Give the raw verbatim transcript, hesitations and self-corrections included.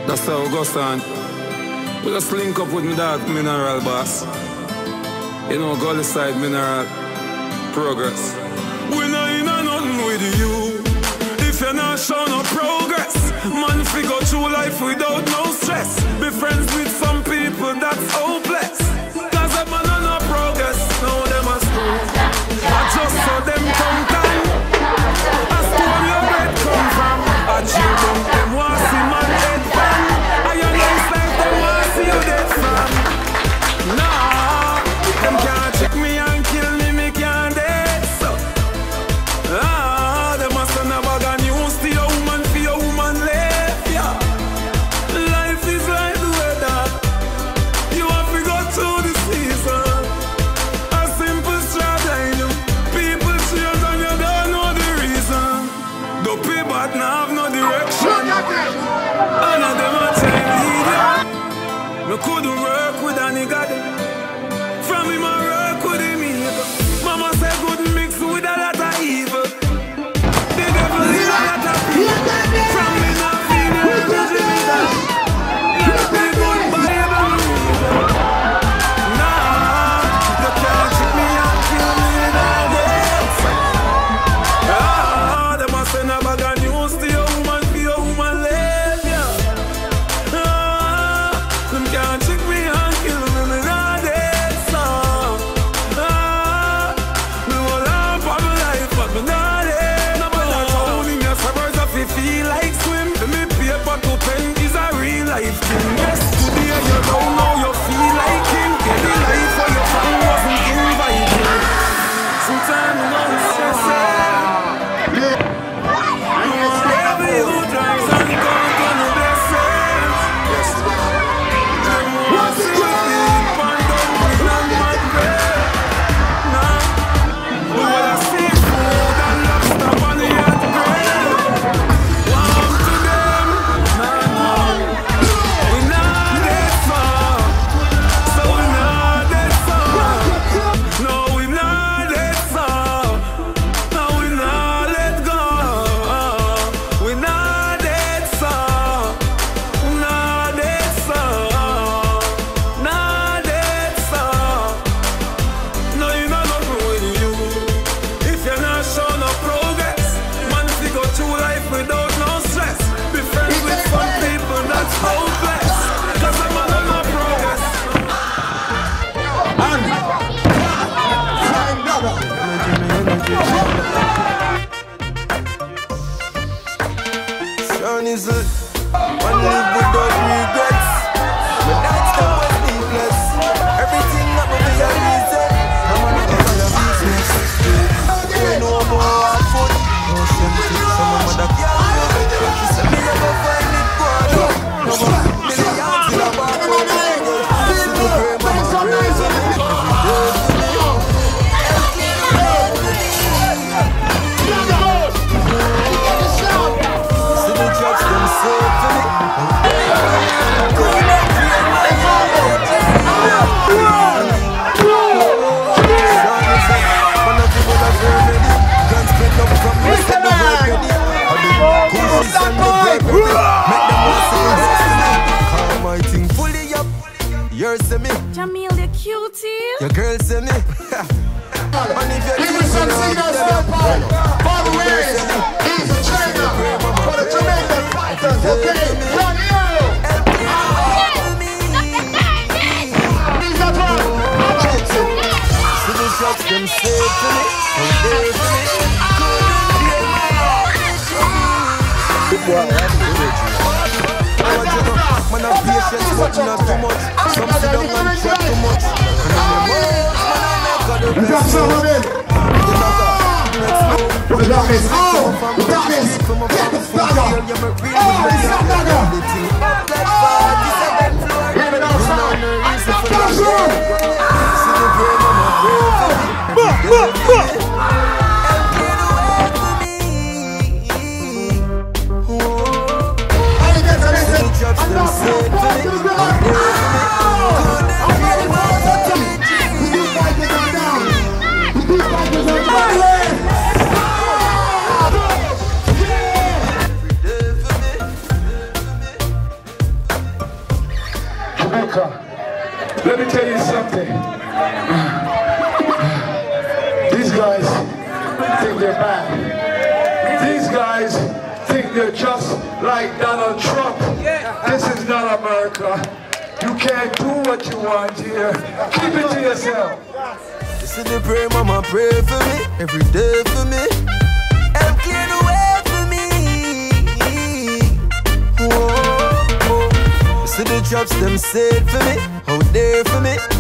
That's how it goes on. We just link up with me dog Mineral Boss. You know, Gully Side Mineral Progress. We know you know nothing with you if you're not showing no progress. Man, if we go through life without no stress. Be friends with some people that's hopeless. Cause a man on no progress, now them a school. I just saw them come down. Ask where your bread come from. I chill them, them want see man head from. I your nice like them want see you dead from. Nah, them can't check me and kill me, me can't dead so. Ah, them a send a bag of news to your woman for your woman left, yeah. Life is like the weather. You have to go through the season. A simple struggle. People change and you don't know the reason. The people now have no direction. And of them a time leader. Me couldn't work with a nigga them. From him I work with him evil. Mama said couldn't mix with a lot of evil. The devil is a lot of people. From me not feeling original. Let me go by the evil. Nah, you can't trick me and kill me in a dance. Ah, them a send a bag of news to your woman for your woman left, yeah. Ah, them can't trick me and kill me in a dance. Ah, me will laugh for my life, but me not dead. Nobody told him your suburbs if you feel like swim. Me paper to pen is a real life thing. Yes, today you don't know you feel like him. Get the life for your phone wasn't invited. Sometimes you know it's stressing. Wherever you drive and count on the blessings. Them want to see you deep and down with none but bread. Nah, we will have seafood and lobster on the yacht grill. Warm to them, nah, nah. We not that far, so we not that far. No, we not that far. No, we not let go. We not that far. Not that far. Not that far. No, you know nothing with you if you're not showing no progress. Man, if you go through life without no stress. Be friends with some people that's hopeless. Cause I'm on no progress. Flying Daga. Sean is it. One live without regrets. My nights come with sleepless. Everything that will be a reason. I'm on the other business. Ain't no more hard food. No sympathy. Some of mother can't do it. She said me never find it good. No more millions in a bar. See the brain, mama praise on it. See the drugs them save for me. Jamil, the cutie. Your girl say me. And if you're Give me some signals for Paul. By the way, he's a trainer for the Jamaican fighters. Okay, run here. He's a man. See the shots them save for me. And they for me. Man of patience, but not too much. Some sit down and chat too much. And I'm the most, man, I never the You got best. some of it. The darkness. Oh, the darkness. Get the Daga. Oh, it's a Daga. Hear me now, son. Darkstorm. America. Let me tell you something. These guys think they're bad. These guys think they're just like Donald Trump. This is not America. You can't do what you want here. Keep it to yourself. This is the prayer, mama, pray for me every day for me. Help clear the way for me. Whoa, whoa. This is the drops them said for me, out there for me.